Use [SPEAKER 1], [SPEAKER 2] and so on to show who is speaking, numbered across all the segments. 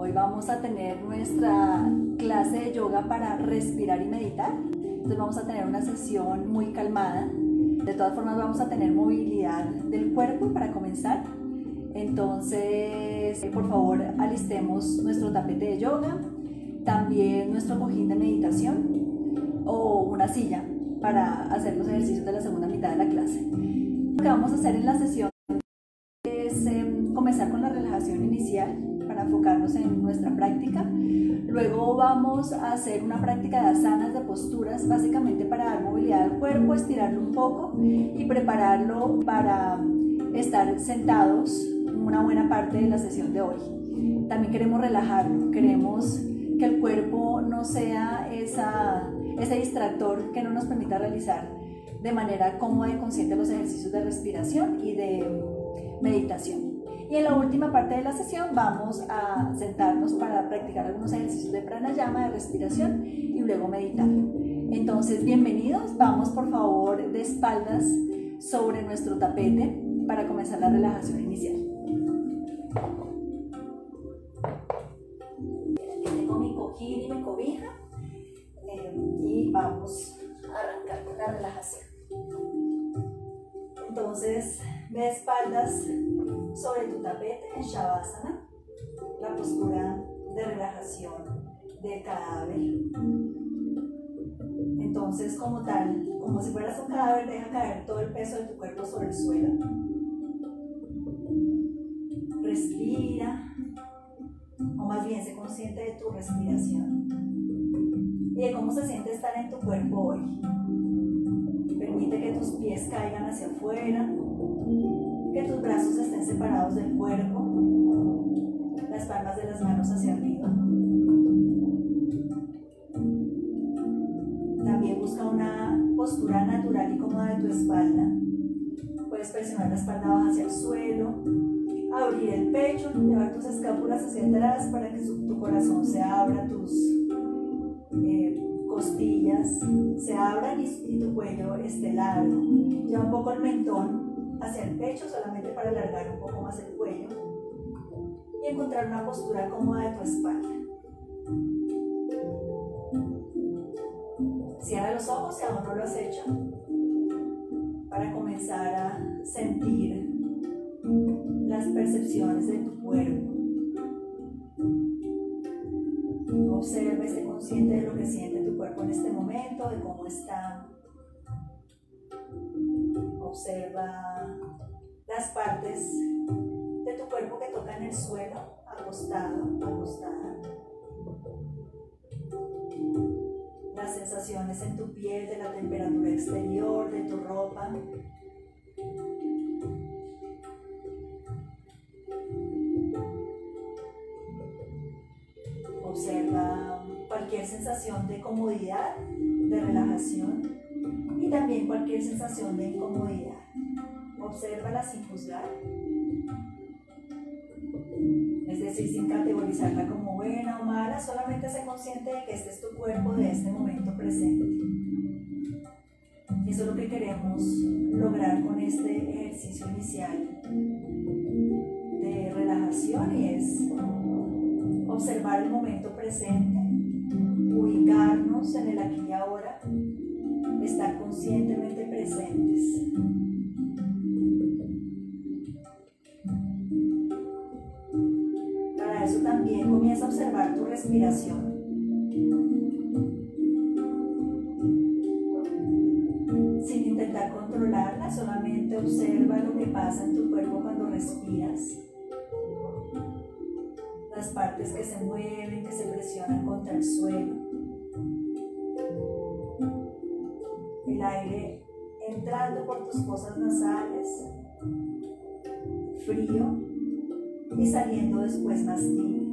[SPEAKER 1] Hoy vamos a tener nuestra clase de yoga para respirar y meditar. Entonces vamos a tener una sesión muy calmada. De todas formas vamos a tener movilidad del cuerpo para comenzar. Entonces, por favor, alistemos nuestro tapete de yoga, también nuestro cojín de meditación o una silla para hacer los ejercicios de la segunda mitad de la clase. Lo que vamos a hacer en la sesión es comenzar con la relajación inicial para enfocarnos en nuestra práctica. Luego vamos a hacer una práctica de asanas, de posturas, básicamente para dar movilidad al cuerpo, estirarlo un poco y prepararlo para estar sentados una buena parte de la sesión de hoy. También queremos relajarlo, queremos que el cuerpo no sea ese distractor que no nos permita realizar de manera cómoda y consciente los ejercicios de respiración y de meditación. Y en la última parte de la sesión vamos a sentarnos para practicar algunos ejercicios de pranayama, de respiración y luego meditar. Entonces, bienvenidos. Vamos por favor de espaldas sobre nuestro tapete para comenzar la relajación inicial. Tengo mi cojín y mi cobija y vamos a arrancar con la relajación. Entonces, de espaldas sobre tu tapete en Shavasana, la postura de relajación del cadáver. Entonces, como tal, como si fueras un cadáver, deja caer todo el peso de tu cuerpo sobre el suelo. Respira, o más bien sé consciente de tu respiración y de cómo se siente estar en tu cuerpo hoy. Permite que tus pies caigan hacia afuera, que tus brazos estén separados del cuerpo, las palmas de las manos hacia arriba. También busca una postura natural y cómoda de tu espalda. Puedes presionar la espalda baja hacia el suelo, abrir el pecho, llevar tus escápulas hacia atrás para que tu corazón se abra, tus costillas se abran y tu cuello esté largo. Lleva un poco el mentón hacia el pecho solamente para alargar un poco más el cuello y encontrar una postura cómoda de tu espalda. Cierra los ojos si aún no lo has hecho para comenzar a sentir las percepciones de tu cuerpo. Observa, esté consciente de lo que siente tu cuerpo en este momento, de cómo está. Observa las partes de tu cuerpo que tocan el suelo, acostado, acostada. Las sensaciones en tu piel, de la temperatura exterior, de tu ropa. Observa cualquier sensación de comodidad, de relajación y también cualquier sensación de incomodidad. Obsérvala sin juzgar, es decir, sin categorizarla como buena o mala, solamente sé consciente de que este es tu cuerpo de este momento presente. Y eso es lo que queremos lograr con este ejercicio inicial de relajación y es observar el momento presente, ubicarnos en el aquí y ahora, estar conscientemente presentes. Para eso también comienza a observar tu respiración. Sin intentar controlarla, solamente observa lo que pasa en tu cuerpo cuando respiras. Las partes que se mueven, que se presionan contra el suelo. El aire entrando por tus fosas nasales, frío, y saliendo después más tibio.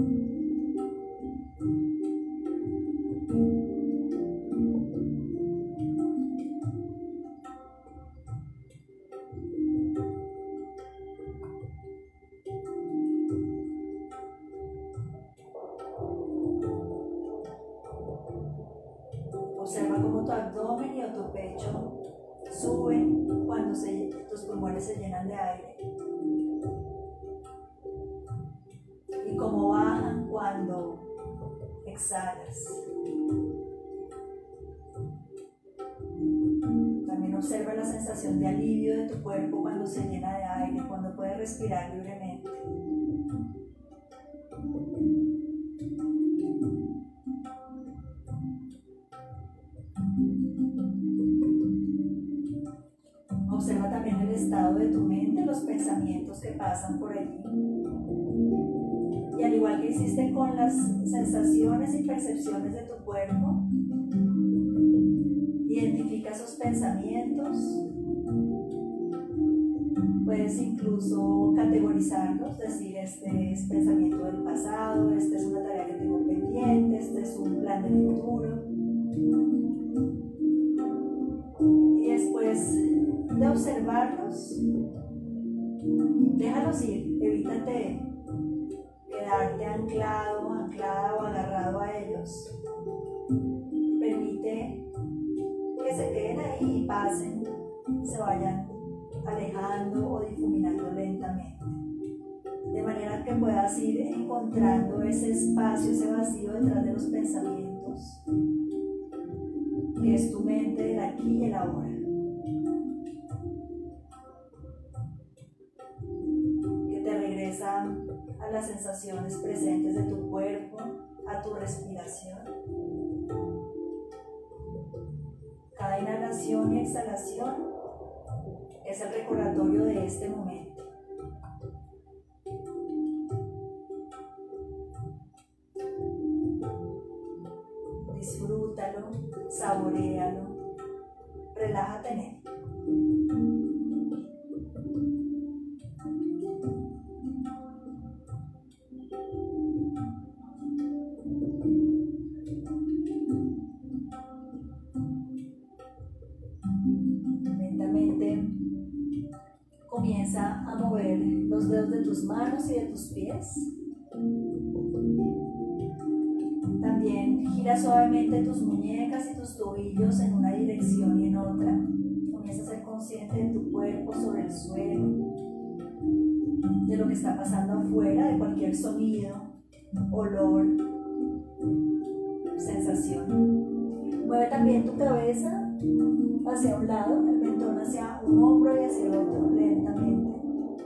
[SPEAKER 1] Observa cómo tu abdomen y o tu pecho suben cuando tus pulmones se llenan de aire y cómo bajan cuando exhalas. También observa la sensación de alivio de tu cuerpo cuando se llena de aire, cuando puedes respirar libremente. Observa también el estado de tu mente, los pensamientos que pasan por allí. Y al igual que hiciste con las sensaciones y percepciones de tu cuerpo, identifica esos pensamientos. Puedes incluso categorizarlos, decir, este es pensamiento del pasado, esta es una tarea que tengo pendiente, este es un plan del futuro. Y después de observarlos, déjalos ir, evítate quedarte anclado, anclada o agarrado a ellos. Permite que se queden ahí y pasen, se vayan alejando o difuminando lentamente, de manera que puedas ir encontrando ese espacio, ese vacío detrás de los pensamientos, que es tu mente del aquí y el ahora. Que te regresa a las sensaciones presentes de tu cuerpo, a tu respiración. Cada inhalación y exhalación es el recordatorio de este momento. Disfrútalo, saboréalo, relájate en él. Lentamente comienza a mover los dedos de tus manos y de tus pies. También gira suavemente tus muñecas y tus tobillos en una dirección y en otra. Comienza a ser consciente de tu cuerpo sobre el suelo, de lo que está pasando afuera, de cualquier sonido, olor, sensación. Mueve también tu cabeza hacia un lado, el mentón hacia un hombro y hacia el otro, lentamente.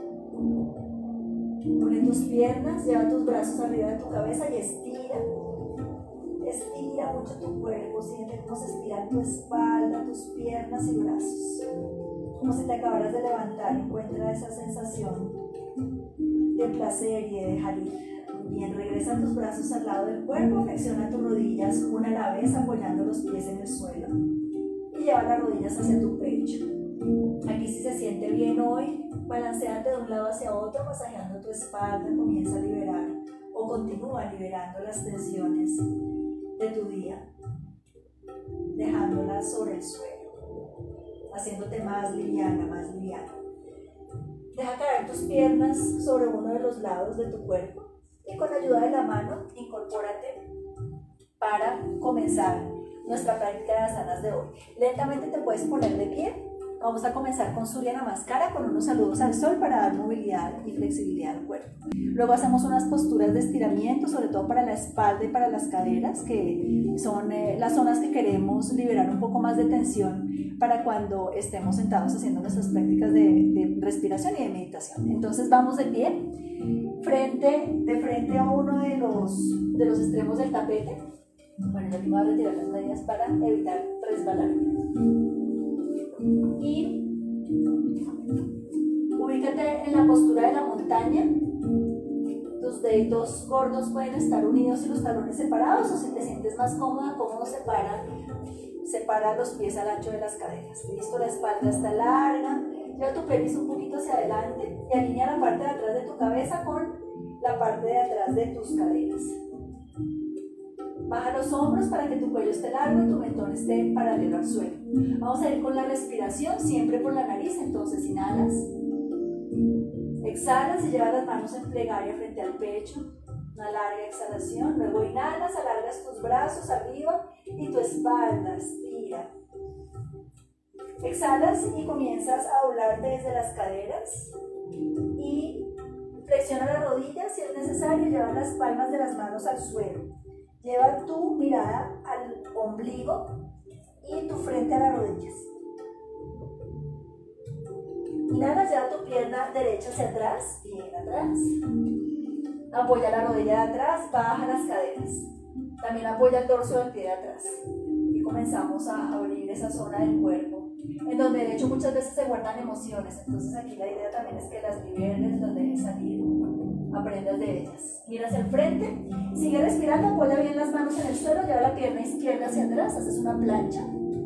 [SPEAKER 1] Une tus piernas, lleva tus brazos arriba de tu cabeza y estira. Estira mucho tu cuerpo, siente cómo se estira tu espalda, tus piernas y brazos. Como si te acabaras de levantar, encuentra esa sensación de placer y de dejar ir. Bien, regresa tus brazos al lado del cuerpo, flexiona tus rodillas una a la vez apoyando los pies en el suelo y lleva las rodillas hacia tu pecho. Aquí si se siente bien hoy, balanceate de un lado hacia otro, masajeando tu espalda, comienza a liberar o continúa liberando las tensiones de tu día, dejándolas sobre el suelo, haciéndote más liviana, más liviana. Deja caer tus piernas sobre uno de los lados de tu cuerpo y con ayuda de la mano incorpórate para comenzar nuestra práctica de asanas de hoy. Lentamente te puedes poner de pie. Vamos a comenzar con Surya Namaskara, con unos saludos al sol para dar movilidad y flexibilidad al cuerpo. Luego hacemos unas posturas de estiramiento, sobre todo para la espalda y para las caderas, que son las zonas que queremos liberar un poco más de tensión para cuando estemos sentados haciendo nuestras prácticas de respiración y de meditación. Entonces vamos de pie, de frente a uno de los extremos del tapete. Bueno, yo aquí voy a retirar las medias para evitar resbalarme. Y ubícate en la postura de la montaña. Tus deditos gordos pueden estar unidos y los talones separados, o si te sientes más cómoda, separa los pies al ancho de las caderas. Listo, la espalda está larga, lleva tu pelvis un poquito hacia adelante y alinea la parte de atrás de tu cabeza con la parte de atrás de tus caderas. Baja los hombros para que tu cuello esté largo y tu mentón esté paralelo al suelo. Vamos a ir con la respiración, siempre por la nariz. Entonces inhalas, exhalas y llevas las manos en plegaria frente al pecho. Una larga exhalación. Luego inhalas, alargas tus brazos arriba y tu espalda estira. Exhalas y comienzas a doblarte desde las caderas y Flexiona las rodillas, si es necesario, lleva las palmas de las manos al suelo. Lleva tu mirada al ombligo y tu frente a las rodillas. Inhala, lleva tu pierna derecha hacia atrás, bien atrás. Apoya la rodilla de atrás, baja las caderas. También apoya el torso del pie de atrás. Y comenzamos a abrir esa zona del cuerpo, en donde de hecho muchas veces se guardan emociones. Entonces aquí la idea también es que las liberes, las dejes salir, aprendas de ellas. Mira hacia el frente, sigue respirando, apoya bien las manos en el suelo, lleva la pierna izquierda hacia atrás, haces una plancha.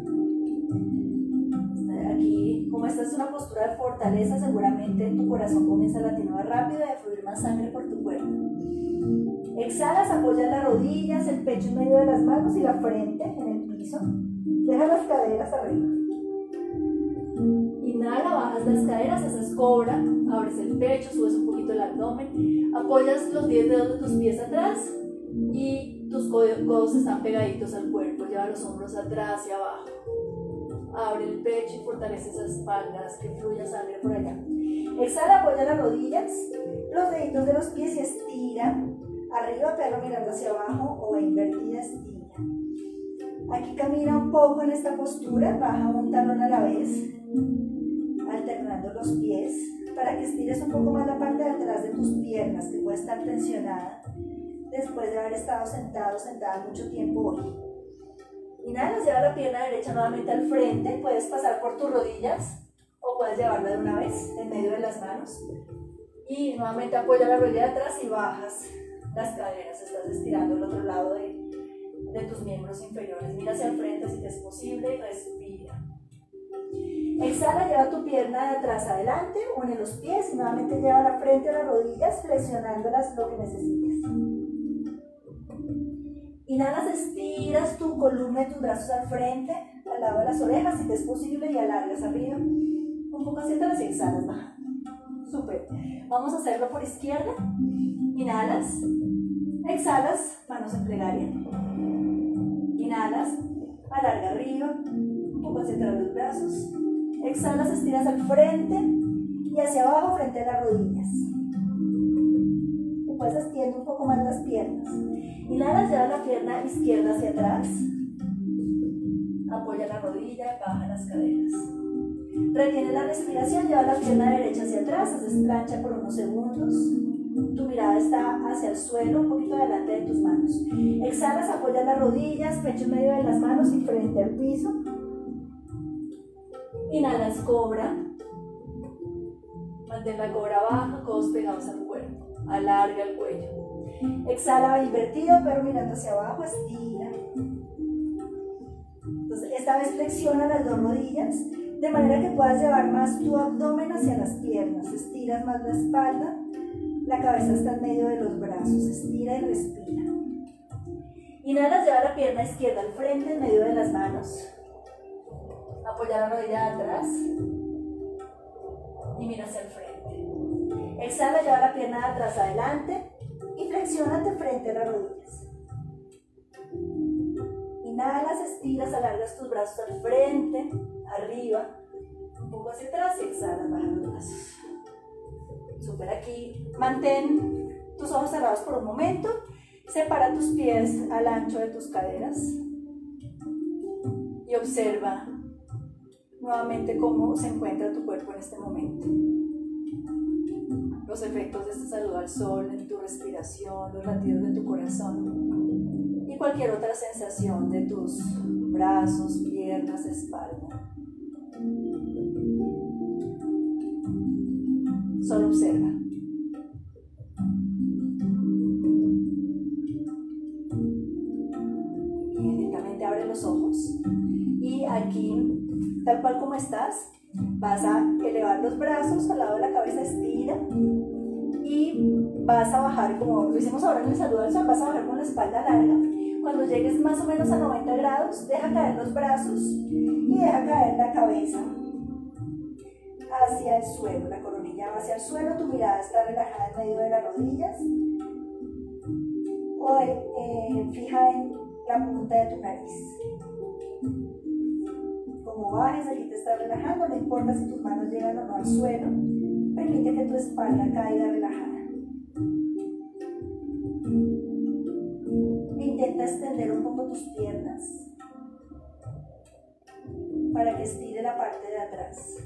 [SPEAKER 1] Aquí, como esta es una postura de fortaleza, seguramente tu corazón comienza a latir más rápido y a fluir más sangre por tu cuerpo. Exhalas, apoyas las rodillas, el pecho en medio de las manos y la frente en el piso. Deja las caderas arriba. Inhala, bajas las caderas, haces cobra, abres el pecho, subes un poquito el abdomen, apoyas los 10 dedos de tus pies atrás y tus codos están pegaditos al cuerpo. Lleva los hombros atrás y abajo. Abre el pecho y fortalece esas espaldas, que fluya sangre por allá. Exhala, apoya las rodillas, los deditos de los pies y estira. Arriba, perro mirando hacia abajo o invertida, estira. Aquí camina un poco en esta postura, baja un talón a la vez, alternando los pies, para que estires un poco más la parte de atrás de tus piernas, que puede estar tensionada después de haber estado sentado, sentada mucho tiempo hoy. Inhalas, lleva la pierna derecha nuevamente al frente, puedes pasar por tus rodillas o puedes llevarla de una vez en medio de las manos. Y nuevamente apoya la rodilla de atrás y bajas las caderas, estás estirando el otro lado de tus miembros inferiores. Mira hacia el frente si te es posible y respira. Exhala, lleva tu pierna de atrás adelante, une los pies y nuevamente lleva la frente a las rodillas, flexionándolas lo que necesites. Inhalas, estiras tu columna y tus brazos al frente, al lado de las orejas, si te es posible, y alargas arriba. Un poco hacia atrás y exhalas, baja. Súper. Vamos a hacerlo por izquierda. Inhalas, exhalas, manos en plegaria. Inhalas, alarga arriba, un poco hacia atrás los brazos. Exhalas, estiras al frente y hacia abajo frente a las rodillas. Después extiende un poco más las piernas. Inhalas, lleva la pierna izquierda hacia atrás. Apoya la rodilla, baja las caderas. Retiene la respiración, lleva la pierna derecha hacia atrás, haces plancha por unos segundos. Tu mirada está hacia el suelo, un poquito delante de tus manos. Exhalas, apoya las rodillas, pecho en medio de las manos y frente al piso. Inhalas, cobra. Mantén la cobra baja, codos pegados al cuerpo. Alarga el cuello. Exhala, invertido, pero mirando hacia abajo, estira. Entonces, esta vez flexiona las dos rodillas, de manera que puedas llevar más tu abdomen hacia las piernas. Estiras más la espalda, la cabeza está en medio de los brazos. Estira y respira. Inhalas, lleva la pierna izquierda al frente, en medio de las manos. Apoya la rodilla atrás y mira hacia el frente. Exhala, lleva la pierna de atrás adelante y flexiónate frente a las rodillas. Inhalas, estiras, alargas tus brazos al frente, arriba, un poco hacia atrás y exhalas, baja los brazos. Súper, aquí mantén tus ojos cerrados por un momento, separa tus pies al ancho de tus caderas y observa nuevamente cómo se encuentra tu cuerpo en este momento. Los efectos de este saludo al sol en tu respiración, los latidos de tu corazón y cualquier otra sensación de tus brazos, piernas, espalda. Solo observa. Bien, lentamente abre los ojos y aquí, tal cual como estás, vas a elevar los brazos al lado de la cabeza, estira y vas a bajar, como lo hicimos ahora en el saludo al sol, vas a bajar con la espalda larga. Cuando llegues más o menos a 90 grados, deja caer los brazos y deja caer la cabeza hacia el suelo, la coronilla va hacia el suelo, tu mirada está relajada en medio de las rodillas o fija en la punta de tu nariz. Como bajes, aquí te estás relajando, no importa si tus manos llegan o no al suelo, permite que tu espalda caiga relajada. intenta extender un poco tus piernas para que estire la parte de atrás.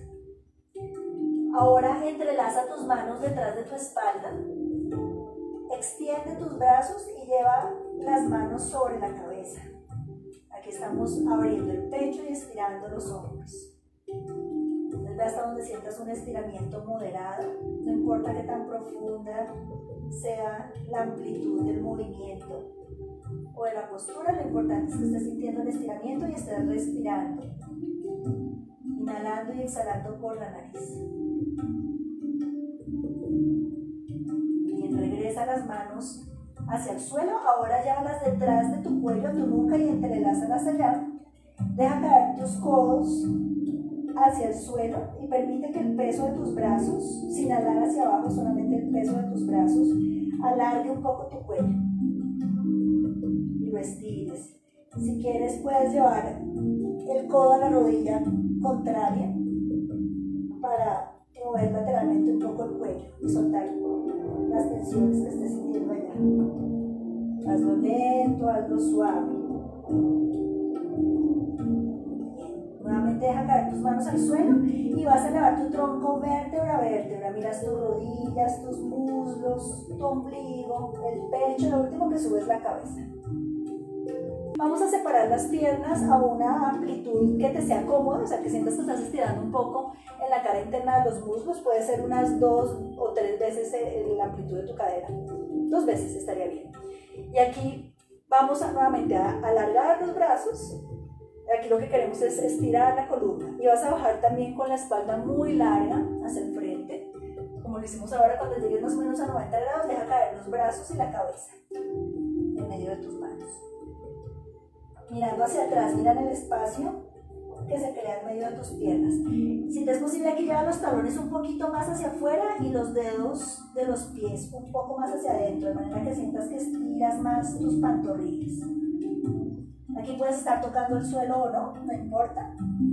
[SPEAKER 1] Ahora entrelaza tus manos detrás de tu espalda, extiende tus brazos y lleva las manos sobre la cabeza. Aquí estamos abriendo el pecho y estirando los hombros. Ve hasta donde sientas un estiramiento moderado, no importa qué tan profunda sea la amplitud del movimiento o de la postura, lo importante es que estés sintiendo el estiramiento y estés respirando, inhalando y exhalando por la nariz. Bien, regresa las manos hacia el suelo, ahora llévalas detrás de tu cuello, tu nuca y entrelázalas allá. Deja caer tus codos hacia el suelo y permite que el peso de tus brazos, sin alar hacia abajo, solamente el peso de tus brazos, alargue un poco tu cuello y lo estires. Si quieres puedes llevar el codo a la rodilla contraria para mover lateralmente un poco el cuello y soltar las tensiones que estés sintiendo allá. Hazlo lento, hazlo suave. Nuevamente deja caer tus manos al suelo y vas a elevar tu tronco vértebra a vértebra. Miras tus rodillas, tus muslos, tu ombligo, el pecho. Lo último que subes la cabeza. Vamos a separar las piernas a una amplitud que te sea cómoda, o sea que sientas que estás estirando un poco en la cara interna de los muslos. Puede ser unas 2 o 3 veces la amplitud de tu cadera. 2 veces estaría bien. Y aquí vamos nuevamente a alargar los brazos. Aquí lo que queremos es estirar la columna y vas a bajar también con la espalda muy larga hacia el frente, como lo hicimos ahora. Cuando llegues más o menos a 90 grados, deja caer los brazos y la cabeza en medio de tus manos. Mirando hacia atrás, mira en el espacio que se crea en medio de tus piernas. Si te es posible, aquí lleva los talones un poquito más hacia afuera y los dedos de los pies un poco más hacia adentro, de manera que sientas que estiras más tus pantorrillas. Aquí puedes estar tocando el suelo o no, no importa.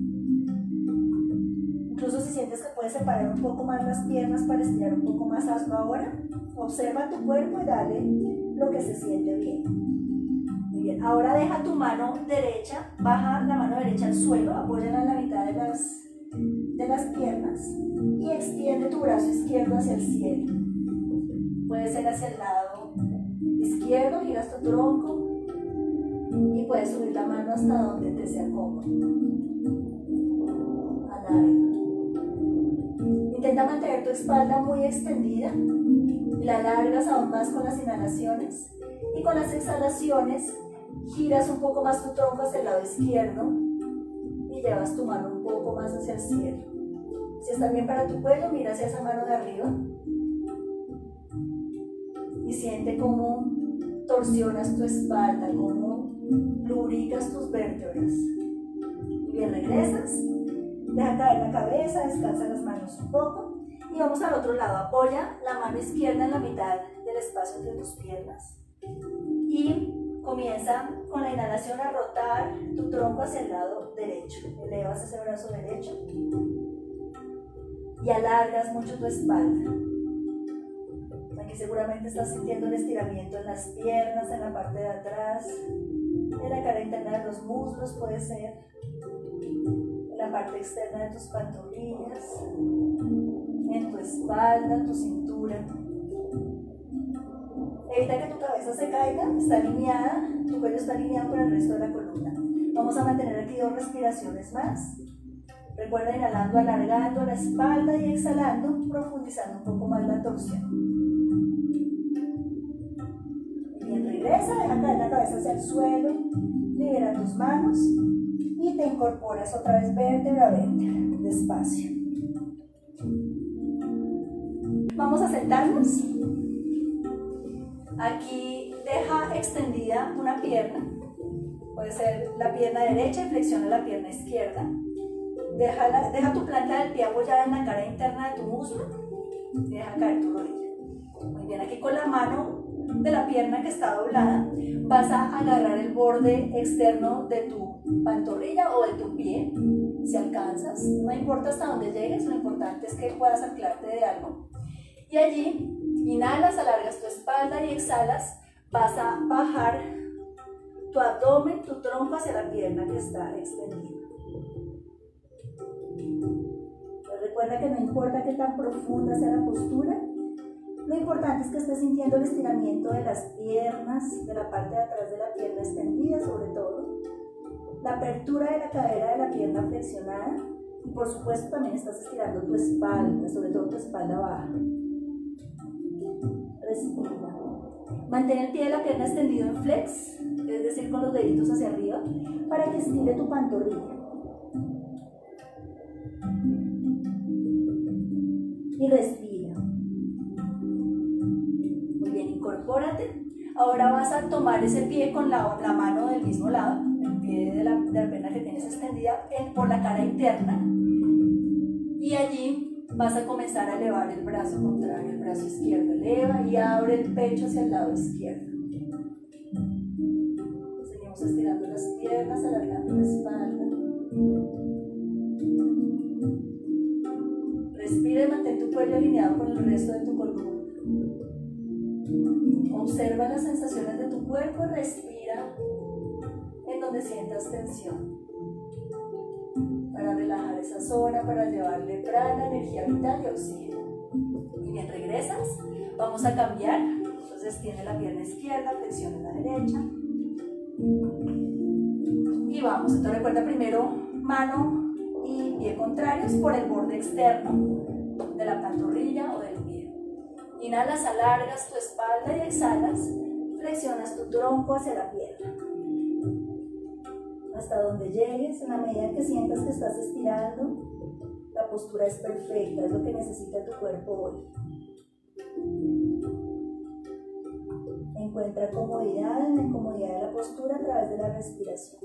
[SPEAKER 1] Incluso si sientes que puedes separar un poco más las piernas para estirar un poco más, hazlo ahora. Observa tu cuerpo y dale lo que se siente bien. Muy bien, ahora deja tu mano derecha, baja la mano derecha al suelo, apóyala en la mitad de las piernas y extiende tu brazo izquierdo hacia el cielo. Puede ser hacia el lado izquierdo, giras tu tronco. Y puedes subir la mano hasta donde te sea cómodo. Alarga. Intenta mantener tu espalda muy extendida y la alargas aún más con las inhalaciones. Y con las exhalaciones giras un poco más tu tronco hacia el lado izquierdo y llevas tu mano un poco más hacia el cielo. Si está bien para tu cuello, mira hacia esa mano de arriba y siente cómo torsionas tu espalda, cómo lubricas tus vértebras. Bien, regresas, deja caer la cabeza, descansa las manos un poco y vamos al otro lado. Apoya la mano izquierda en la mitad del espacio entre tus piernas y comienza con la inhalación a rotar tu tronco hacia el lado derecho. Elevas ese brazo derecho y alargas mucho tu espalda. Aquí seguramente estás sintiendo el estiramiento en las piernas, en la parte de atrás, en la cara interna de los muslos, puede ser, en la parte externa de tus pantorrillas, en tu espalda, tu cintura. Evita que tu cabeza se caiga, está alineada, tu cuello está alineado con el resto de la columna. Vamos a mantener aquí 2 respiraciones más. Recuerda, inhalando, alargando la espalda y exhalando, profundizando un poco más la torsión. Bien, regresa, deja caer la cabeza hacia el suelo, libera tus manos y te incorporas otra vez vértebra a vértebra, despacio. Vamos a sentarnos. Aquí deja extendida una pierna, puede ser la pierna derecha y flexiona la pierna izquierda. Deja tu planta del pie apoyada en la cara interna de tu muslo y deja caer tu rodilla. Muy bien, aquí con la mano de la pierna que está doblada vas a agarrar el borde externo de tu pantorrilla o de tu pie, si alcanzas. No importa hasta dónde llegues, lo importante es que puedas anclarte de algo. Y allí inhalas, alargas tu espalda y exhalas, vas a bajar tu abdomen, tu tronco hacia la pierna que está extendida. Pero recuerda que no importa qué tan profunda sea la postura, lo importante es que estés sintiendo el estiramiento de las piernas, de la parte de atrás de la pierna extendida sobre todo, la apertura de la cadera de la pierna flexionada y por supuesto también estás estirando tu espalda, sobre todo tu espalda baja. Respira. Mantén el pie de la pierna extendido en flex, es decir, con los deditos hacia arriba, para que estire tu pantorrilla. Y respira. Muy bien, incorpórate. Ahora vas a tomar ese pie con la mano del mismo lado, el pie de la pierna que tienes extendida por la cara interna. Y allí vas a comenzar a elevar el brazo contrario, el brazo izquierdo. Eleva y abre el pecho hacia el lado izquierdo. Seguimos estirando las piernas, alargando la espalda. Respira y mantén tu cuello alineado con el resto de tu columna. Observa las sensaciones de tu cuerpo y respira en donde sientas tensión. Para relajar esa zona, para llevarle prana, energía vital y oxígeno. Y bien, regresas. Vamos a cambiar. Entonces tiene la pierna izquierda, flexiona la derecha. Y vamos. Entonces recuerda primero mano y pie contrarios por el borde externo de la pantorrilla o del pie. Inhalas, alargas tu espalda y exhalas. Flexionas tu tronco hacia la pierna. Hasta donde llegues, en la medida que sientas que estás estirando, la postura es perfecta, es lo que necesita tu cuerpo hoy. Encuentra comodidad en la incomodidad de la postura a través de la respiración.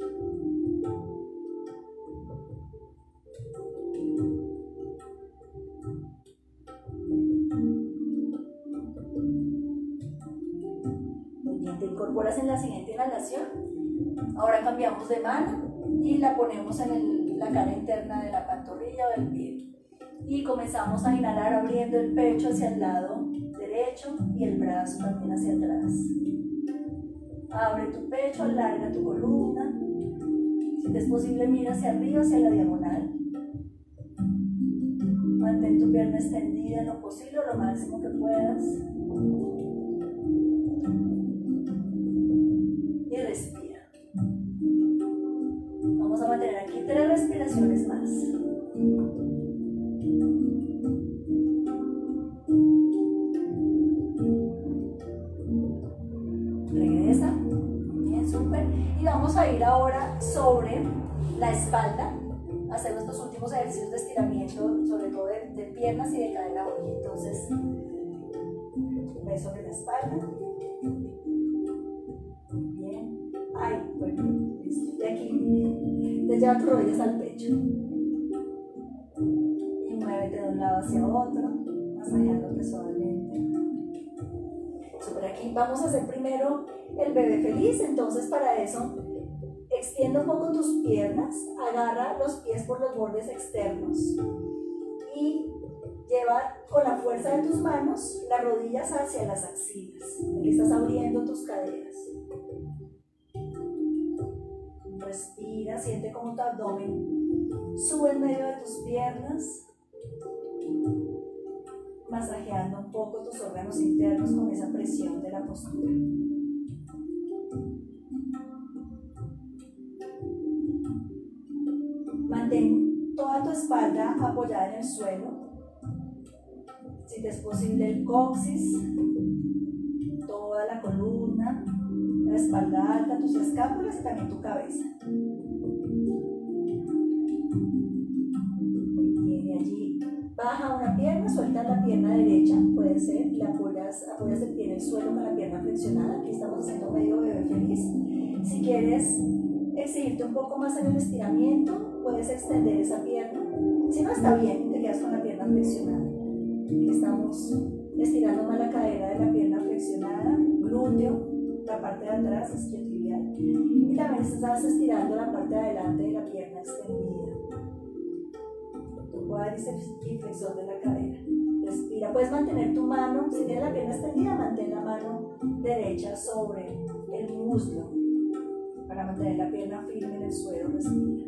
[SPEAKER 1] Muy bien, te incorporas en la siguiente inhalación. Ahora cambiamos de mano y la ponemos en la cara interna de la pantorrilla o del pie. Y comenzamos a inhalar abriendo el pecho hacia el lado derecho y el brazo también hacia atrás. Abre tu pecho, alarga tu columna. Si te es posible, mira hacia arriba, hacia la diagonal. Mantén tu pierna extendida en lo posible, lo máximo que puedas. Y respira. Vamos a mantener aquí 3 respiraciones más. Regresa. Bien, súper. Y vamos a ir ahora sobre la espalda. Hacer nuestros últimos ejercicios de estiramiento, sobre todo de piernas y de cadera hoy. Entonces, ve sobre la espalda. Bien. Ay, bueno, listo. Y aquí te lleva tus rodillas al pecho. Y muévete de un lado hacia otro, masajeándote suavemente. Sobre aquí vamos a hacer primero el bebé feliz. Entonces, para eso, extiende un poco tus piernas, agarra los pies por los bordes externos y lleva con la fuerza de tus manos las rodillas hacia las axilas. Aquí estás abriendo tus caderas. Respira, siente como tu abdomen sube en medio de tus piernas, masajeando un poco tus órganos internos con esa presión de la postura. Mantén toda tu espalda apoyada en el suelo. Si te es posible, el coxis, toda la columna, la espalda alta, tus escápulas y también tu cabeza. Bien, y allí baja una pierna, suelta la pierna derecha, puede ser, y apoyas el pie en el suelo con la pierna flexionada. Aquí estamos haciendo medio bebé feliz. Si quieres exigirte un poco más en el estiramiento, puedes extender esa pierna. Si no, está bien, te quedas con la pierna flexionada. Aquí estamos estirando más la cadera de la pierna flexionada, glúteo, la parte de atrás, isquiotibial. Y también estás estirando la parte de adelante de la pierna extendida. Tu cuádriceps y flexor de la cadera. Respira. Puedes mantener tu mano, si tienes la pierna extendida, mantén la mano derecha sobre el muslo. Para mantener la pierna firme en el suelo, respira.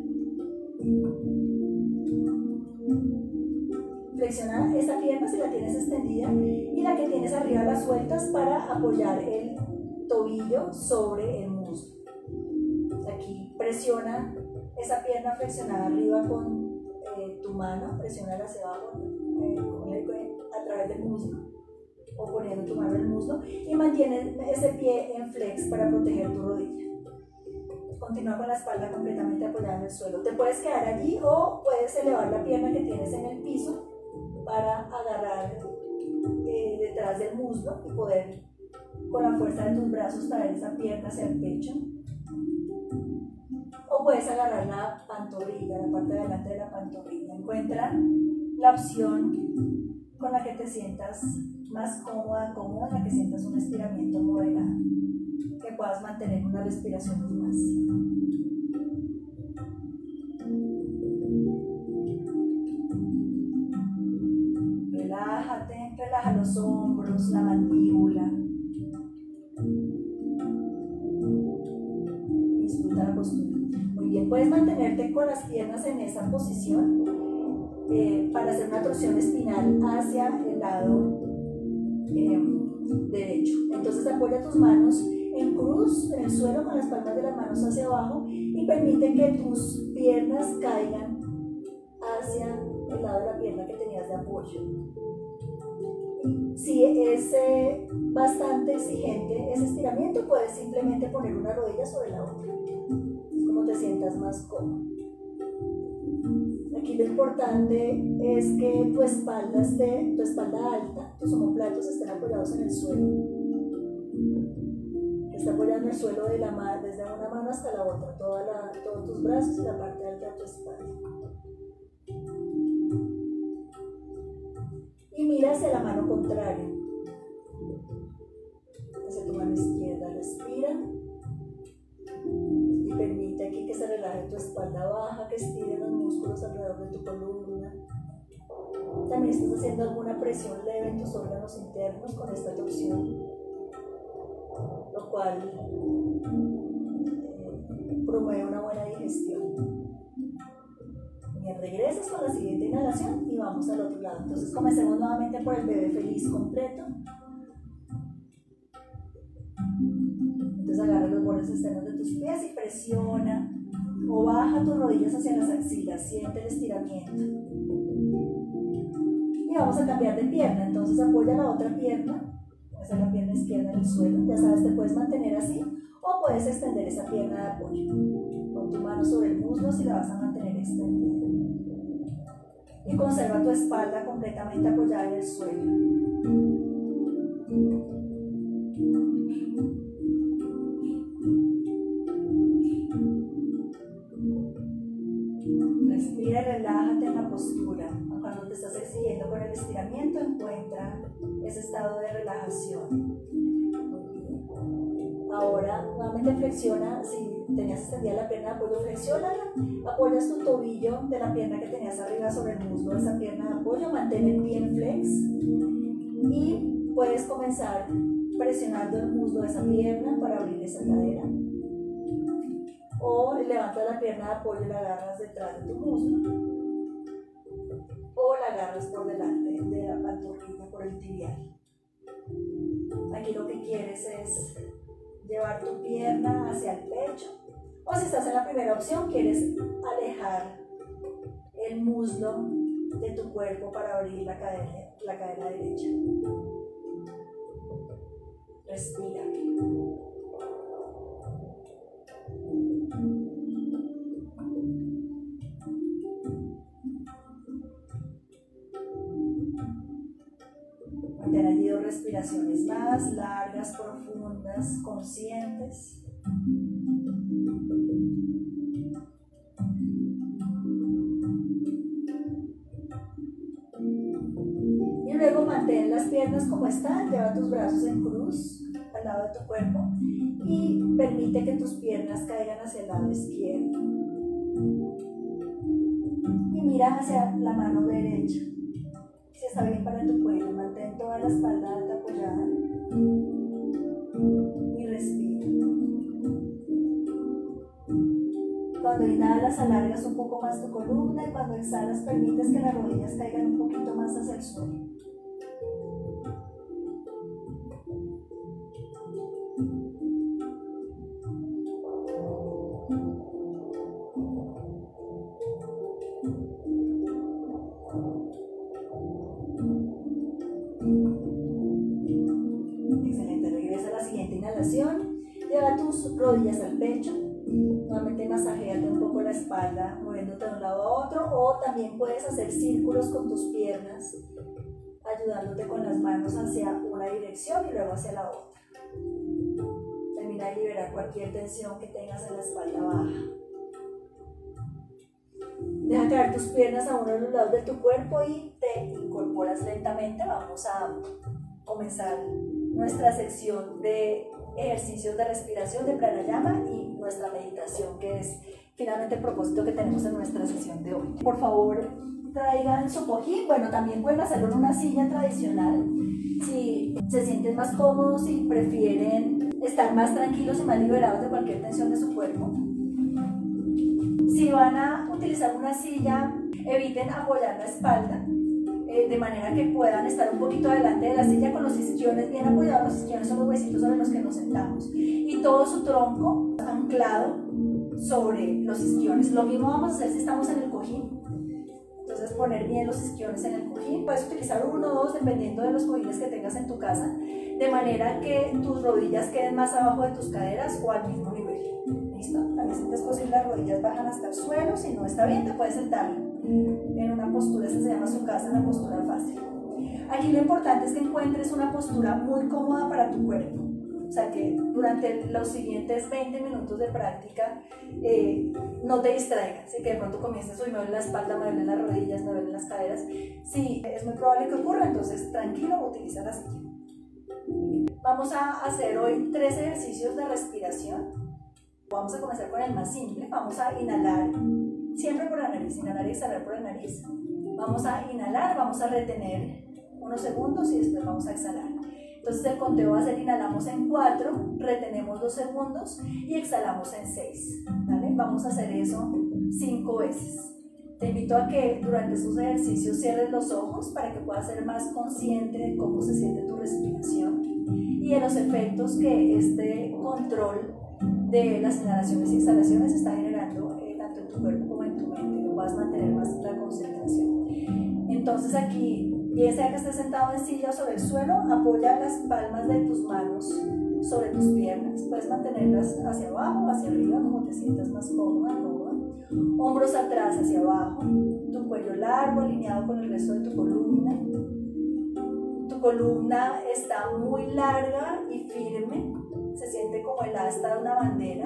[SPEAKER 1] Flexiona esta pierna si la tienes extendida y la que tienes arriba la sueltas para apoyar el tobillo sobre el muslo. Aquí presiona esa pierna flexionada arriba con tu mano, presiona hacia abajo a través del muslo o poniendo tu mano en el muslo y mantienes ese pie en flex para proteger tu rodilla. Continúa con la espalda completamente apoyada en el suelo. Te puedes quedar allí o puedes elevar la pierna que tienes en el piso para agarrar detrás del muslo y poder con la fuerza de tus brazos traer esa pierna hacia el pecho. O puedes agarrar la pantorrilla, la parte de adelante de la pantorrilla. Encuentra la opción con la que te sientas más cómoda, en la que sientas un estiramiento moderado, que puedas mantener una respiración más. Relájate, relaja los hombros, la mandíbula. Disfruta la postura. Muy bien, puedes mantenerte con las piernas en esa posición para hacer una torsión espinal hacia el lado derecho. Entonces apoya tus manos en cruz en el suelo con las palmas de las manos hacia abajo y permite que tus piernas caigan hacia el lado de la pierna que tenías de apoyo. Si es bastante exigente ese estiramiento, puedes simplemente poner una rodilla sobre la otra, como te sientas más cómodo. Aquí lo importante es que tu espalda alta, tus omoplatos estén apoyados en el suelo. Que esté apoyado en el suelo desde una mano hasta la otra, todos tus brazos y la parte alta de tu espalda. Y mira hacia la mano contraria, hacia tu mano izquierda. Respira y permite aquí que se relaje tu espalda baja, que estire los músculos alrededor de tu columna. También estás haciendo alguna presión leve en tus órganos internos con esta torsión, lo cual promueve una buena digestión. Bien, regresas con la siguiente inhalación y vamos al otro lado. Entonces comencemos nuevamente por el bebé feliz completo. Entonces agarra los bordes externos de tus pies y presiona o baja tus rodillas hacia las axilas, siente el estiramiento. Y vamos a cambiar de pierna, entonces apoya la otra pierna, esa es la pierna izquierda en el suelo, ya sabes, te puedes mantener así o puedes extender esa pierna de apoyo con tu mano sobre el muslo si la vas a mantener extendida. Y conserva tu espalda completamente apoyada en el suelo. Respira y relájate en la postura. Cuando te estás exigiendo con el estiramiento, encuentra ese estado de relajación. Ahora, nuevamente flexiona. Si tenías extendida la pierna de apoyo, flexiónala. Apoyas tu tobillo de la pierna que tenías arriba sobre el muslo de esa pierna de apoyo. Mantén el pie en flex. Y puedes comenzar presionando el muslo de esa pierna para abrir esa cadera. O levanta la pierna de apoyo y la agarras detrás de tu muslo. O la agarras por delante de la pantorrilla, por el tibial. Aquí lo que quieres es llevar tu pierna hacia el pecho. O si estás en la primera opción, quieres alejar el muslo de tu cuerpo para abrir la cadera derecha. Respira. Mantén allí 2 respiraciones más largas, profundas, conscientes. Y luego mantén las piernas como están, lleva tus brazos en cruz al lado de tu cuerpo y permite que tus piernas caigan hacia el lado izquierdo. Y mira hacia la mano derecha. Si está bien para tu cuello, mantén toda la espalda alta apoyada y respira. Cuando inhalas, alargas un poco más tu columna y cuando exhalas, permites que las rodillas caigan un poquito más hacia el suelo. Excelente, regresa a la siguiente inhalación. Lleva tus rodillas al pecho. Nuevamente masajéate un poco la espalda, moviéndote de un lado a otro, o también puedes hacer círculos con tus piernas, ayudándote con las manos hacia una dirección y luego hacia la otra. Termina de liberar cualquier tensión que tengas en la espalda baja. Deja caer tus piernas a uno de los lados de tu cuerpo y te incorporas lentamente. Vamos a comenzar nuestra sección de ejercicios de respiración, de pranayama y nuestra meditación, que es finalmente el propósito que tenemos en nuestra sesión de hoy. Por favor, traigan su cojín. Bueno, también pueden hacerlo en una silla tradicional. Si se sienten más cómodos y prefieren estar más tranquilos y más liberados de cualquier tensión de su cuerpo. Si van a utilizar una silla, eviten apoyar la espalda, de manera que puedan estar un poquito adelante de la silla con los isquiones bien apoyados. Los isquiones son los huesitos sobre los que nos sentamos y todo su tronco anclado sobre los isquiones. Lo mismo vamos a hacer si estamos en el cojín. Entonces, poner bien los isquiones en el cojín. Puedes utilizar uno o dos dependiendo de los cojines que tengas en tu casa, de manera que tus rodillas queden más abajo de tus caderas o al mismo nivel. ¿Listo? También si es posible las rodillas bajan hasta el suelo. Si no está bien, te puedes sentar en una postura, esta se llama Sukhasana, una postura fácil. Aquí lo importante es que encuentres una postura muy cómoda para tu cuerpo. O sea, que durante los siguientes 20 minutos de práctica no te distraigas. Y que de pronto comiences, uy, me duele la espalda, me duelen las rodillas, me duelen las caderas. Sí, es muy probable que ocurra, entonces tranquilo, utiliza la silla. Vamos a hacer hoy 3 ejercicios de respiración. Vamos a comenzar con el más simple. Vamos a inhalar siempre por la nariz, inhalar y exhalar por la nariz. Vamos a inhalar, vamos a retener unos segundos y después vamos a exhalar. Entonces el conteo va a ser: inhalamos en 4, retenemos 2 segundos y exhalamos en 6. ¿Vale? Vamos a hacer eso 5 veces. Te invito a que durante estos ejercicios cierres los ojos para que puedas ser más consciente de cómo se siente tu respiración y de los efectos que este control de las inhalaciones y exhalaciones está generando tanto en tu cuerpo como en tu mente, que puedas mantener más la concentración. Entonces aquí, bien sea que estés sentado en silla o sobre el suelo, apoya las palmas de tus manos sobre tus piernas. Puedes mantenerlas hacia abajo o hacia arriba, como te sientas más cómoda, cómoda. Hombros atrás, hacia abajo. Tu cuello largo, alineado con el resto de tu columna. Tu columna está muy larga y firme. Se siente como el asta de una bandera.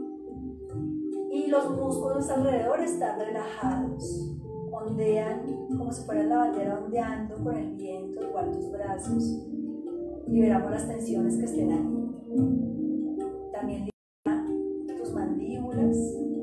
[SPEAKER 1] Y los músculos alrededor están relajados. Ondean como si fuera la bandera ondeando con el viento, igual tus brazos. Liberamos las tensiones que estén ahí. También libera tus mandíbulas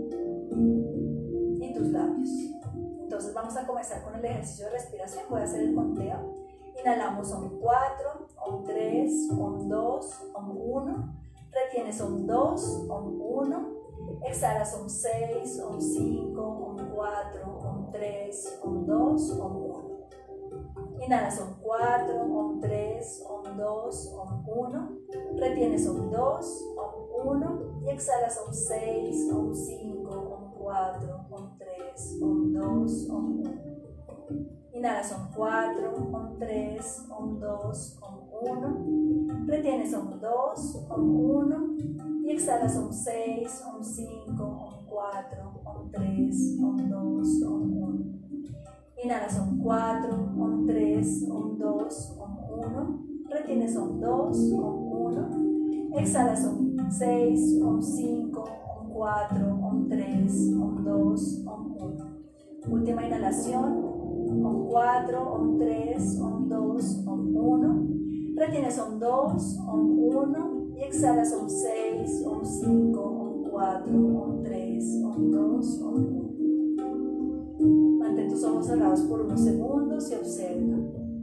[SPEAKER 1] y tus labios. Entonces vamos a comenzar con el ejercicio de respiración. Voy a hacer el conteo. Inhalamos son 4, son 3, son 2, son 1. Retienes son 2, son 1. Exhala son 6, son 5, son 4, son 3, son 2, son 1. Inhala son 4, son 3, son 2, son 1. Retienes son 2, son 1. Y exhala son 6, son 5, son 4, son 3, son 2, son 1. Inhala son 4, son 3, son 2, son 1. Retienes son 2, son 1. Y exhala son 6, son 5, son 4, son 3, son 2, son 1. Inhala son 4, son 3, son 2, son 1. Retienes son 2, son 1. Exhala son 6, son 5, son 4, son 3, son 2, son 1. Última inhalación. Son 4, son 3, son 2, son 1. Retienes son 2, son 1. Y exhala son 6, son 5, son 4, son 3, son 2, son 1. Mantén tus ojos cerrados por unos segundos y observa.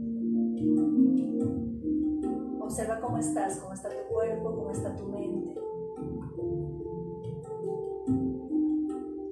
[SPEAKER 1] Observa cómo estás, cómo está tu cuerpo, cómo está tu mente.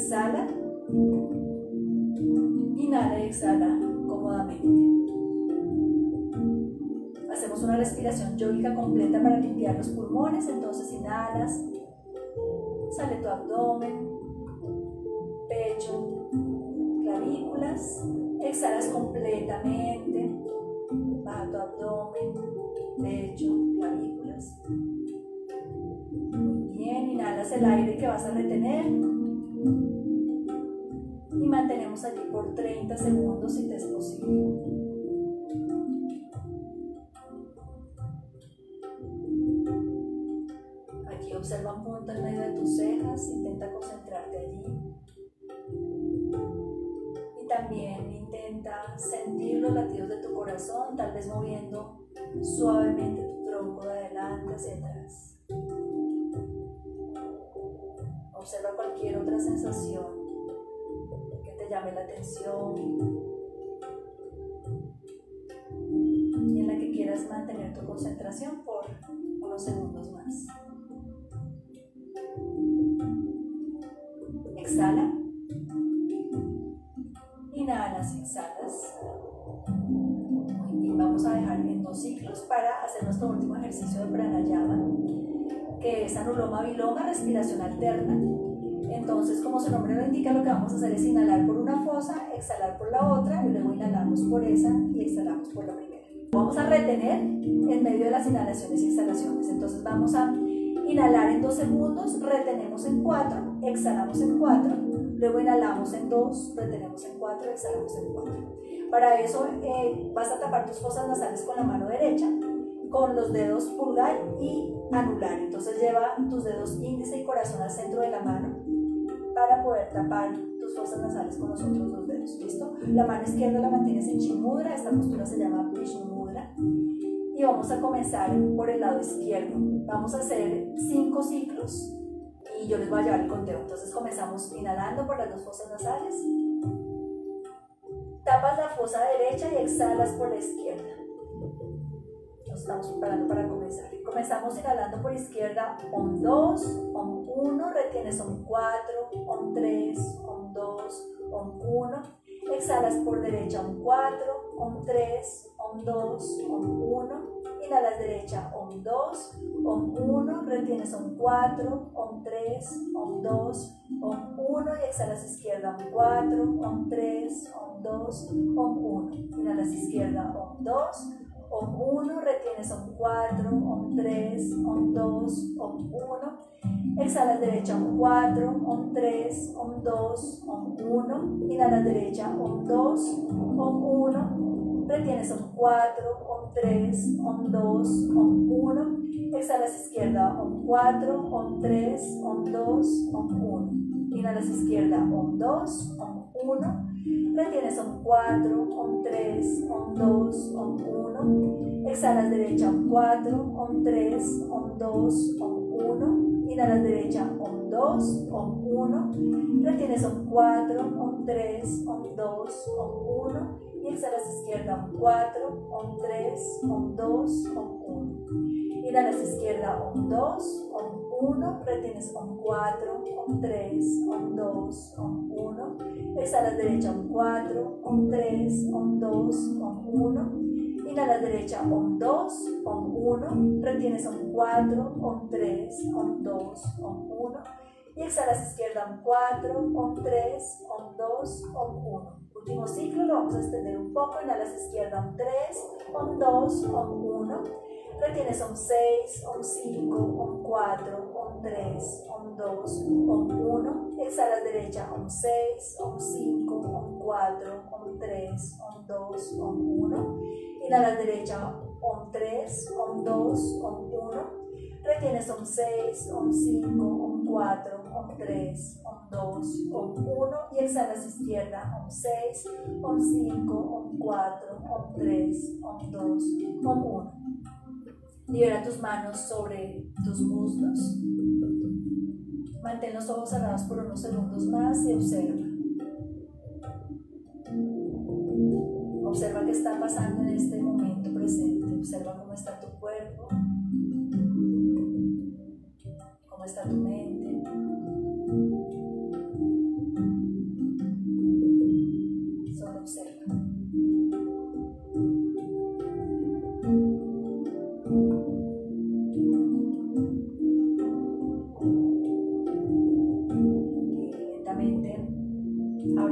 [SPEAKER 1] Exhala. Inhala y exhala cómodamente. Hacemos una respiración yógica completa para limpiar los pulmones. Entonces inhalas, sale tu abdomen, pecho, clavículas. Exhalas completamente, baja tu abdomen, pecho, clavículas. Muy bien, inhalas el aire que vas a retener y mantenemos allí por 30 segundos si te es posible. Aquí observa un punto en medio de tus cejas, intenta concentrarte allí. Y también intenta sentir los latidos de tu corazón, tal vez moviendo suavemente tu tronco de adelante hacia atrás. Observa cualquier otra sensación que te llame la atención y en la que quieras mantener tu concentración por unos segundos más. Exhala. Inhalas y exhalas. Muy bien, vamos a dejar en 2 ciclos para hacer nuestro último ejercicio de pranayama, que es anuloma viloma, respiración alterna. Entonces, como su nombre lo indica, lo que vamos a hacer es inhalar por una fosa, exhalar por la otra y luego inhalamos por esa y exhalamos por la primera. Vamos a retener en medio de las inhalaciones y exhalaciones. Entonces vamos a inhalar en 2 segundos, retenemos en 4, exhalamos en 4, luego inhalamos en 2, retenemos en 4, exhalamos en 4. Para eso vas a tapar tus fosas nasales con la mano derecha, con los dedos pulgar y anular. Entonces lleva tus dedos índice y corazón al centro de la mano para poder tapar tus fosas nasales con los otros 2 dedos. ¿Listo? La mano izquierda la mantienes en Chimudra, esta postura se llama Vishnu Mudra. Y vamos a comenzar por el lado izquierdo. Vamos a hacer 5 ciclos y yo les voy a llevar el conteo. Entonces comenzamos inhalando por las 2 fosas nasales. Tapas la fosa derecha y exhalas por la izquierda. Nos estamos preparando para comenzar. Comenzamos inhalando por izquierda, OM 2, OM 1, retienes OM 4, OM 3, OM 2, OM 1. Exhalas por derecha, OM 4, OM 3, OM 2, OM 1. Inhalas derecha, OM 2, OM 1, retienes OM 4, OM 3, OM 2, OM 1 y exhalas izquierda, OM 4, OM 3, OM 2, OM 1. Inhalas izquierda, OM 2, OM 1, retienes OM 4, OM 3, OM 2, OM 1. Exhalas derecha, OM 4, OM 3, OM 2, OM 1. Inhalas derecha, OM 2, OM 1. Retienes OM 4, OM 3, OM 2, OM 1. Exhalas izquierda, OM 4, OM 3, OM 2, OM 1. Inhalas izquierda, OM 2, OM 1. Retienes OM 4, OM 3, OM 2, OM 1. Exhalas derecha, OM 4, OM 3, OM 2, OM 1. Inhalas derecha, OM 2, OM 1. Retienes OM 4, OM 3, OM 2, OM 1. Y exhalas izquierda, OM 4, OM 3, OM 2, OM 1. Inhalas izquierda, OM 2, OM 1. Retienes OM 4, OM 3, OM 2, OM 1. Exhalas derecha, OM 4, OM 3, OM 2, OM 1. Inhalas derecha, OM 2, OM 1. Retienes OM 4, OM 3, OM 2, OM 1. Y exhalas izquierda, OM 4, OM 3, OM 2, OM 1. Último ciclo, lo vamos a extender un poco. Inhalas izquierda, OM 3, OM 2, OM 1. Retienes OM 6, OM 5, OM 4, OM 3, OM 2, OM 1. Exhalas derecha, OM 6, OM 5, OM 4, OM 3, OM 2, OM 1. Inhalas derecha, OM 3, OM 2, OM 1. Retienes OM 6, OM 5, OM 4, OM 3, OM 2, OM 1. Y exhalas izquierda, OM 6, OM 5, OM 4, OM 3, OM 2, OM 1. Libera tus manos sobre tus muslos. Mantén los ojos cerrados por unos segundos más y observa. Observa qué está pasando en este momento presente. Observa cómo está tu cuerpo, cómo está tu mente.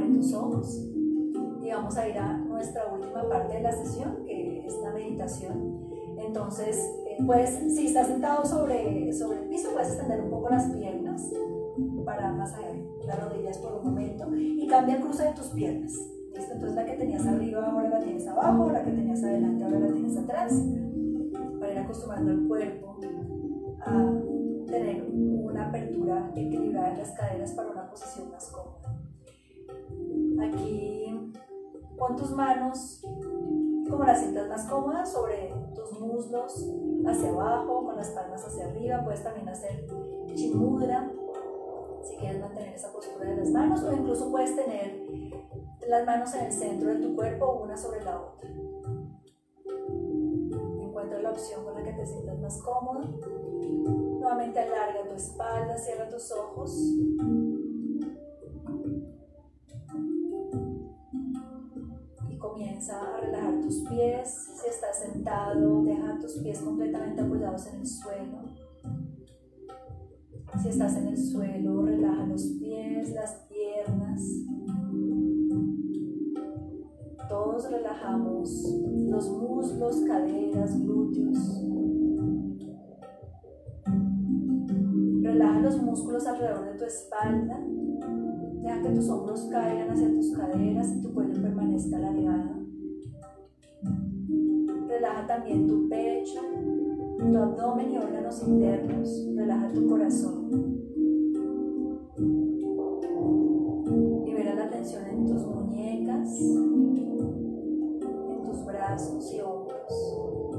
[SPEAKER 1] tus ojos y vamos a ir a nuestra última parte de la sesión, que es la meditación. Entonces, pues, si estás sentado sobre el piso, puedes extender un poco las piernas para masajear las rodillas por un momento y cambia el cruce de tus piernas. ¿Listo? Entonces, la que tenías arriba ahora la tienes abajo, la que tenías adelante ahora la tienes atrás, para ir acostumbrando el cuerpo a tener una apertura equilibrada en las caderas para una posición más cómoda. Aquí pon tus manos como las sientas más cómodas sobre tus muslos hacia abajo, con las palmas hacia arriba. Puedes también hacer Chin Mudra si quieres mantener esa postura de las manos, o incluso puedes tener las manos en el centro de tu cuerpo, una sobre la otra. Encuentra la opción con la que te sientas más cómodo. Nuevamente alarga tu espalda, cierra tus ojos. Y comienza a relajar tus pies. Si estás sentado, deja tus pies completamente apoyados en el suelo. Si estás en el suelo, relaja los pies, las piernas. Todos relajamos los muslos, caderas, glúteos. Relaja los músculos alrededor de tu espalda. Deja que tus hombros caigan hacia tus caderas y tu cuello permanezca alargado. Relaja también tu pecho, tu abdomen y órganos internos. Relaja tu corazón. Libera la tensión en tus muñecas, en tus brazos y hombros.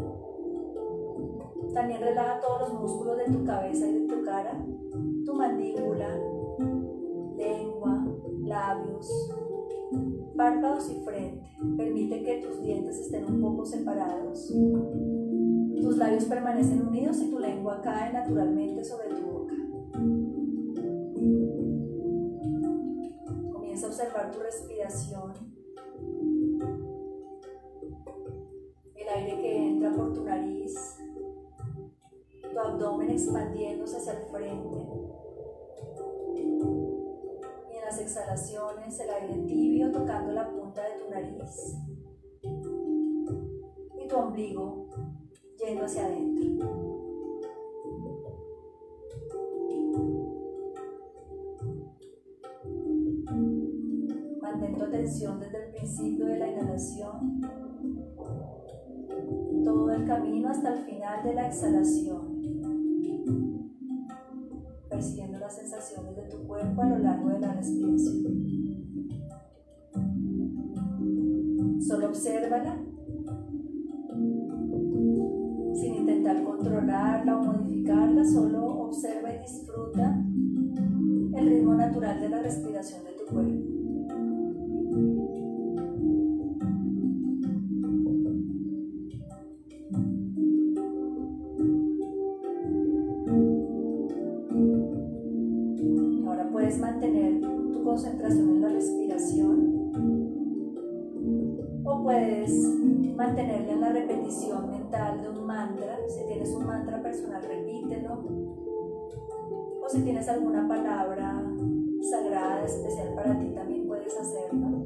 [SPEAKER 1] También relaja todos los músculos de tu cabeza y de tu cara, tu mandíbula, lengua, labios, párpados y frente. Permite que tus dientes estén un poco separados. Tus labios permanecen unidos y tu lengua cae naturalmente sobre tu boca. Comienza a observar tu respiración. El aire que entra por tu nariz, tu abdomen expandiéndose hacia el frente. Y en las exhalaciones, el aire tibio tocando la punta de tu nariz. Y tu ombligo yendo hacia adentro. Mantén tu atención desde el principio de la inhalación, todo el camino hasta el final de la exhalación, percibiendo las sensaciones de tu cuerpo a lo largo de la respiración. Solo obsérvala, sin intentar controlarla o modificarla. Solo observa y disfruta el ritmo natural de la respiración de tu cuerpo. Ahora puedes mantener tu concentración en la respiración o puedes mantenerla en la repetición mental de un mantra. Si tienes un mantra personal, repítelo. O si tienes alguna palabra sagrada, especial para ti, también puedes hacerlo.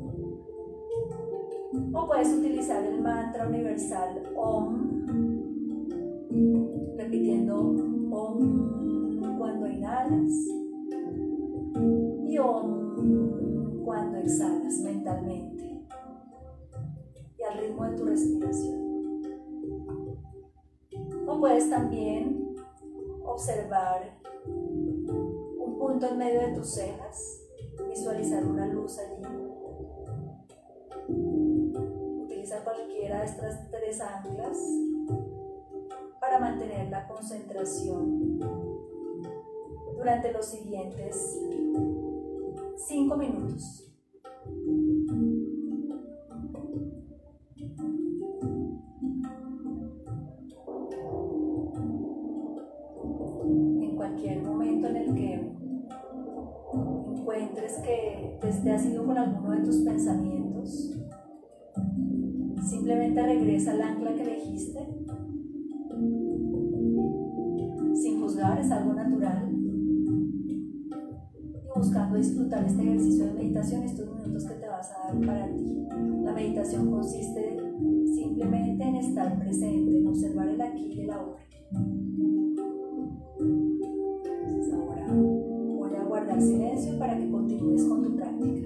[SPEAKER 1] O puedes utilizar el mantra universal OM, repitiendo OM cuando inhalas y OM cuando exhalas mentalmente y al ritmo de tu respiración. O puedes también observar un punto en medio de tus cejas, visualizar una luz allí. Utiliza cualquiera de estas tres anclas para mantener la concentración durante los siguientes 5 minutos. En cualquier momento en el que encuentres que te estés ido con alguno de tus pensamientos, simplemente regresa al ancla que elegiste, sin juzgar, es algo natural. Y buscando disfrutar este ejercicio de meditación, estos minutos que te vas a dar para ti. La meditación consiste simplemente en estar presente, en observar el aquí y el ahora. Entonces ahora voy a guardar silencio para que continúes con tu práctica.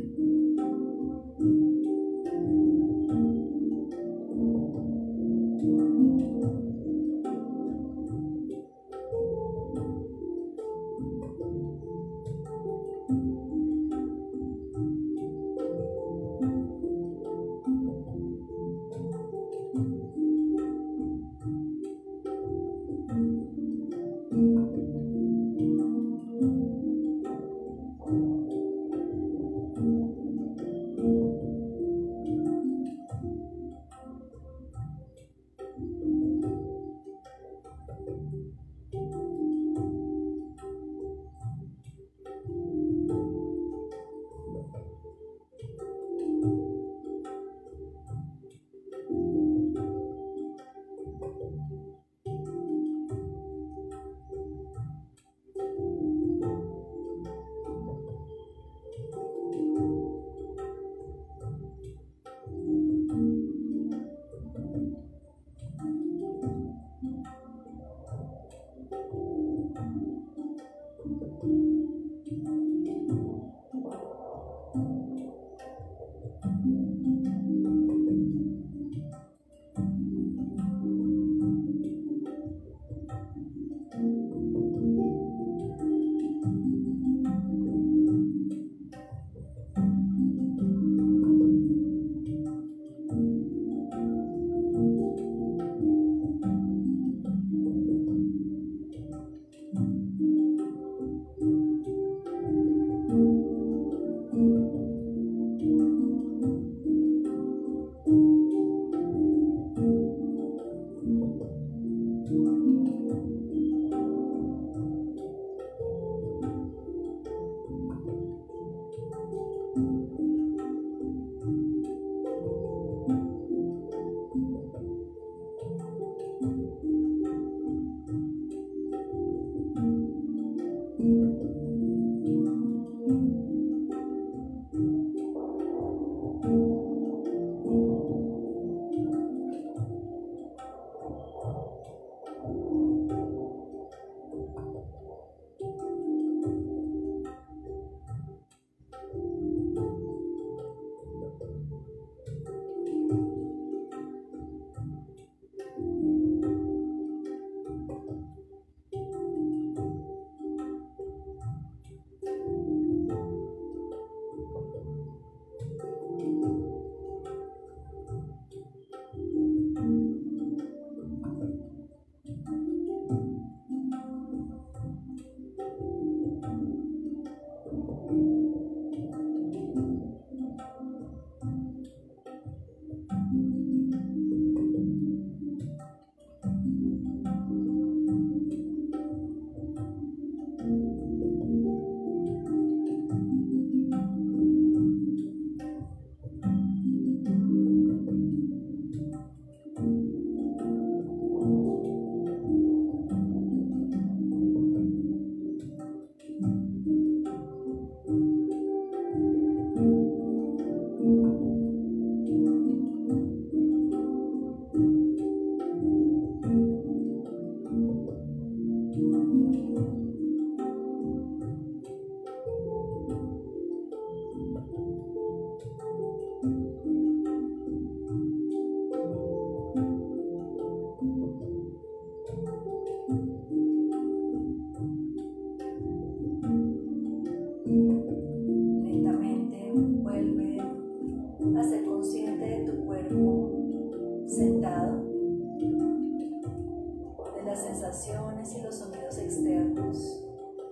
[SPEAKER 1] Sensaciones y los sonidos externos.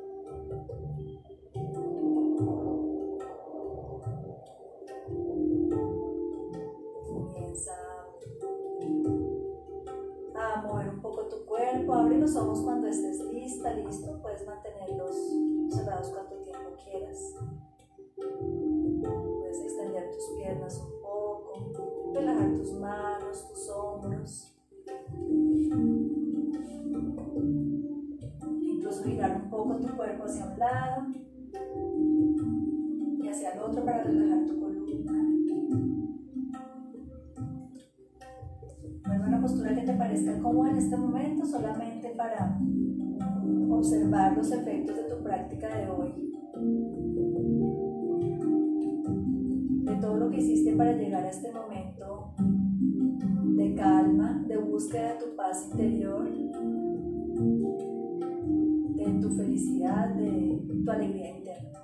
[SPEAKER 1] Comienza a mover un poco tu cuerpo. Abre los ojos cuando estés lista, listo. Puedes mantenerlos cerrados cuanto tiempo quieras. Puedes extender tus piernas un poco, relajar tus manos, tus hombros. Incluso girar un poco tu cuerpo hacia un lado. hacia el otro para relajar tu columna. Vuelve a una postura que te parezca cómoda en este momento, solamente para observar los efectos de tu práctica de hoy, de todo lo que hiciste para llegar a este momento de calma, de búsqueda de tu paz interior, de tu felicidad, de tu alegría interna.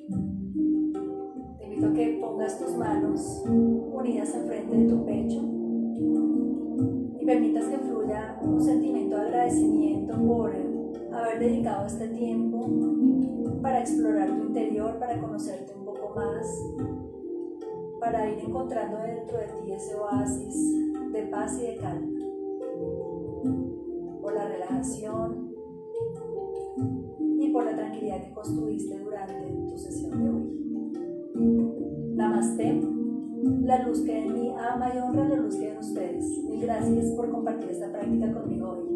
[SPEAKER 1] Te invito a que pongas tus manos unidas enfrente de tu pecho y permitas que fluya un sentimiento de agradecimiento por haber dedicado este tiempo para explorar tu interior, para conocerte un poco más, para ir encontrando dentro de ti ese oasis de paz y de calma, por la relajación y por la tranquilidad que construiste durante tu sesión de hoy. Namaste. La luz que en mí ama y honra la luz que en ustedes. Mil gracias por compartir esta práctica conmigo hoy.